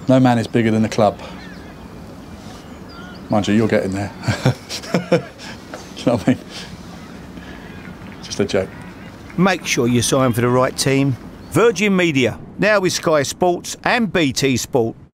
No man is bigger than the club. Mind you, you're getting there. Do you know what I mean? Just a joke. Make sure you sign for the right team. Virgin Media, now with Sky Sports and BT Sport.